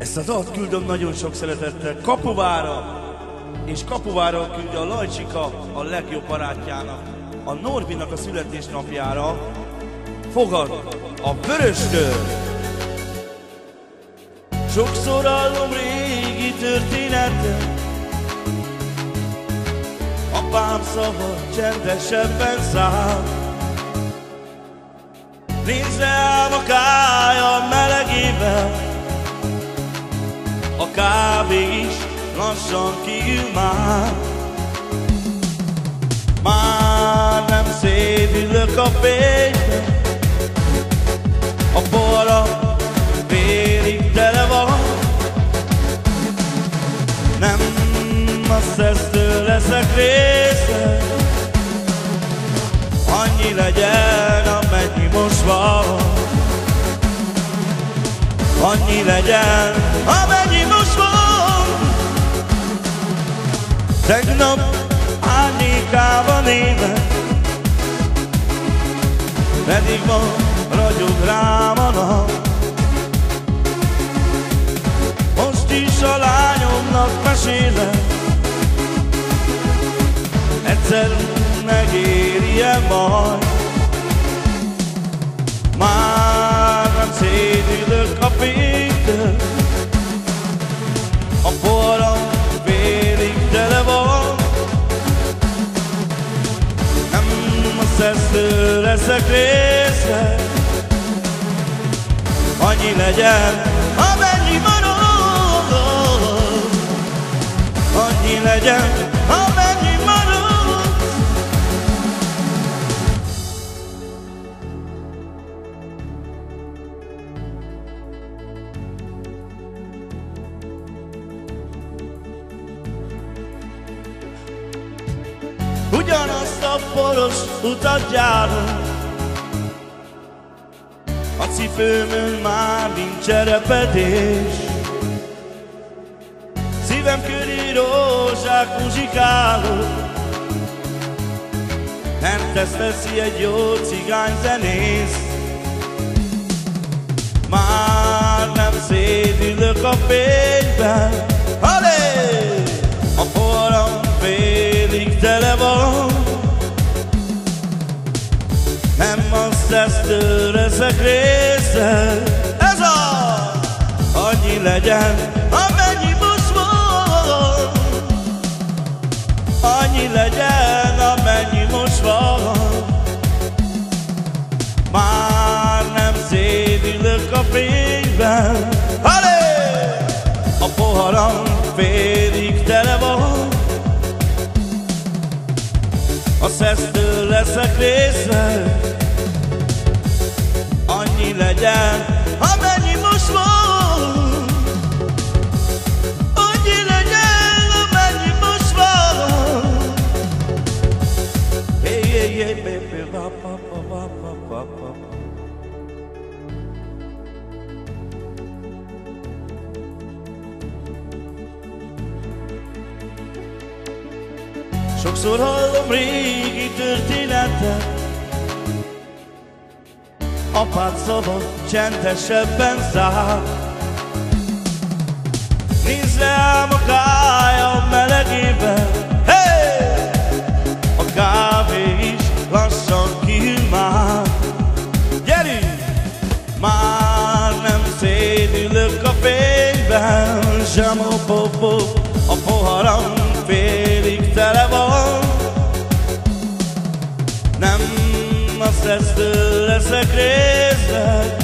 Ezt a dalt küldöm nagyon sok szeretettel Kapuvára, és Kapuvára küldje a Lajcsika a legjobb barátjának, a Norbinak a születésnapjára. Fogad a Vöröstől. Sokszor hallom régi történetet, apám szava csendesebben száll. Nézze ám a kája melegével, a kávé is lassan kiül már. Már nem szédülök a fényben, a pohara félig tele van. Nem a szesztől leszek része, annyi legyen, amennyi most van. Annyi legyen, amennyi most van. Tegnap árnyékában élek, pedig ma ragyog rám a nap. Most is a lányomnak mesélek, egyszer megéri-e majd. Már nem szédülök a fénytől, a poharam félig tele van. Nem a szesztől leszek része, annyi legyen, amennyi marad. Annyi legyen, amennyi marad. Ugyanazt a poros utat járom, a cipőmön már nincs repedés. Szívem köré rózsák muzsikálok, nem teszi egy jó cigányzenész. Már nem szédülök a fényben, halé! A poharam félig tele van. Nem a szesztől leszek része, ez az! Annyi legyen, amennyi most van. Annyi legyen, amennyi most van. Már nem szédülök a fényben, halé! A poharam félig tele van. A szesztől leszek része, annyi legyen, amennyi most van. Annyi legyen, amennyi most van. Hey, hey, hey, baby, ba, ba, ba, ba, ba, ba, ba. Sokszor hallom régi történetet, apád szava csendesebben száll. Nézze ám a kája melegével, hey! A kávé is lassan kiül már. Gyerünk! Már nem szédülök a fényben, zsamopopó, a poharam félig tele van. Nem a szesztől leszek része,